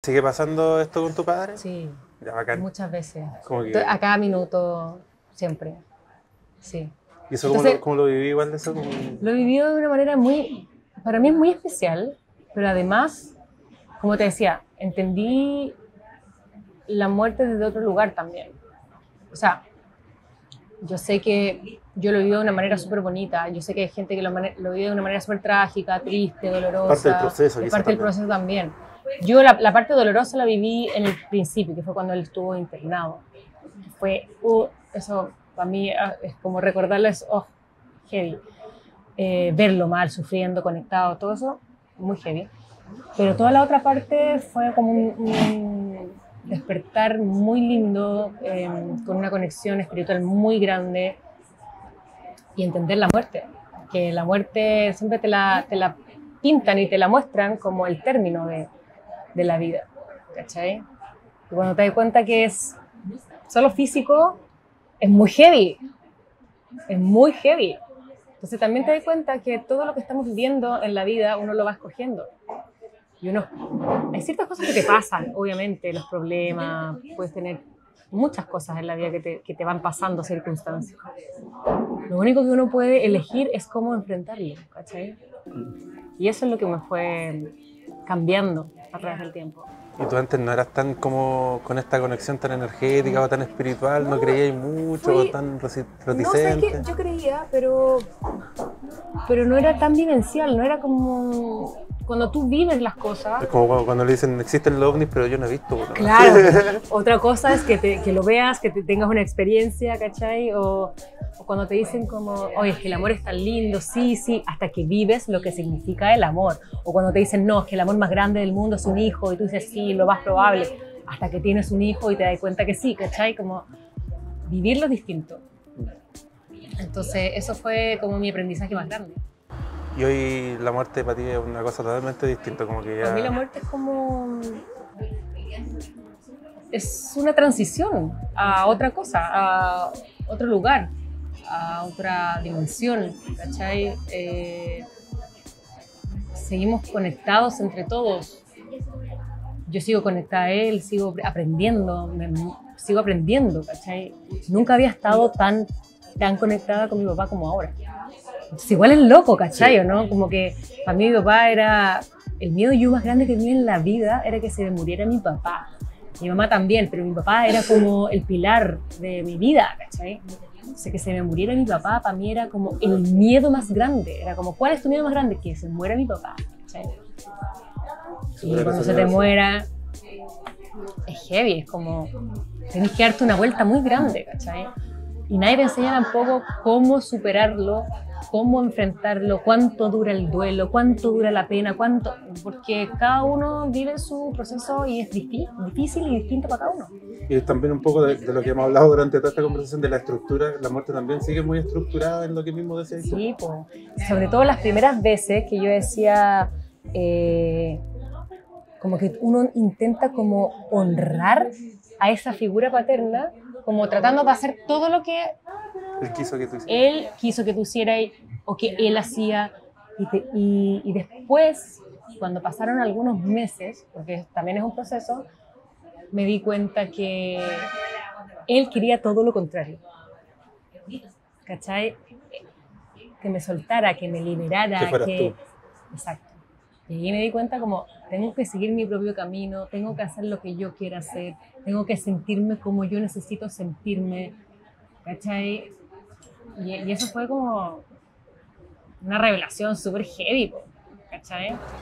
¿Sigue pasando esto con tu padre? Sí, Ya, bacán. muchas veces. Como que... A cada minuto, siempre. Sí. ¿Y eso Entonces, cómo lo viví igual de eso? Como... lo he vivido de una manera muy, para mí es muy especial, pero además, como te decía, entendí la muerte desde otro lugar también. O sea, yo sé que yo lo he vivido de una manera súper bonita, yo sé que hay gente que lo vive de una manera súper trágica, triste, dolorosa. Parte del proceso, y quizá parte del también. proceso también. Yo la parte dolorosa la viví en el principio, que fue cuando él estuvo internado. Fue, eso para mí es como recordarlo, es heavy. Verlo mal, sufriendo, conectado, todo eso, muy heavy. Pero toda la otra parte fue como un despertar muy lindo, con una conexión espiritual muy grande y entender la muerte. Que la muerte siempre te la pintan y te la muestran como el término de la vida, ¿cachai? Y cuando te das cuenta que es solo físico, es muy heavy, es muy heavy. Entonces también te das cuenta que todo lo que estamos viviendo en la vida uno lo va escogiendo. Y hay ciertas cosas que te pasan, obviamente, los problemas, puedes tener muchas cosas en la vida que te van pasando, circunstancias. Lo único que uno puede elegir es cómo enfrentarlo, ¿cachai? Y eso es lo que me fue cambiando a través del tiempo. ¿Y tú antes no eras tan como con esta conexión tan energética o tan espiritual? ¿No creías mucho o tan reticente? No, sé que yo creía, pero no era tan vivencial, no era como cuando tú vives las cosas. Es como cuando le dicen existen los ovnis, pero yo no he visto uno. Claro, otra cosa es que lo veas, que tengas una experiencia, ¿cachai? O cuando te dicen como, oye, es que el amor es tan lindo, sí, sí, hasta que vives lo que significa el amor. O cuando te dicen, no, es que el amor más grande del mundo es un hijo, y tú dices, sí, lo más probable, hasta que tienes un hijo y te das cuenta que sí, ¿cachai? Como vivirlo es distinto. Entonces, eso fue como mi aprendizaje más grande. Y hoy la muerte para ti es una cosa totalmente distinta, como que ya... Para mí la muerte es como... es una transición a otra cosa, a otro lugar, a otra dimensión, ¿cachai? Seguimos conectados entre todos. Yo sigo conectada a él, sigo aprendiendo, sigo aprendiendo, ¿cachai? Nunca había estado tan conectada con mi papá como ahora. Entonces, igual es loco, ¿cachai? Sí. ¿No? Como que para mí mi papá era... El miedo yo más grande que tenía en la vida era que se me muriera mi papá. Mi mamá también, pero mi papá era como el pilar de mi vida, ¿cachai? O sea, que se me muriera mi papá para mí era como el miedo más grande. Era como, ¿cuál es tu miedo más grande? Que se muera mi papá, ¿cachai? Y cuando se te muera, es heavy, es como, tenés que darte una vuelta muy grande, ¿cachai? Y nadie te enseña tampoco cómo superarlo, cómo enfrentarlo, cuánto dura el duelo, cuánto dura la pena, porque cada uno vive su proceso y es difícil y distinto para cada uno. Y también un poco de lo que hemos hablado durante toda esta conversación de la estructura, la muerte también sigue muy estructurada en lo que mismo decías. Sí, pues, sobre todo las primeras veces que yo decía, como que uno intenta como honrar a esa figura paterna, como tratando de hacer todo lo que él quiso que tú hicieras o que él hacía. Y después, cuando pasaron algunos meses, porque también es un proceso, me di cuenta que él quería todo lo contrario. ¿Cachai? Que me soltara, que me liberara. Que fueras tú. Exacto. Y ahí me di cuenta como, tengo que seguir mi propio camino, tengo que hacer lo que yo quiera hacer, tengo que sentirme como yo necesito sentirme, ¿cachai? Y eso fue como una revelación súper heavy, ¿cachai?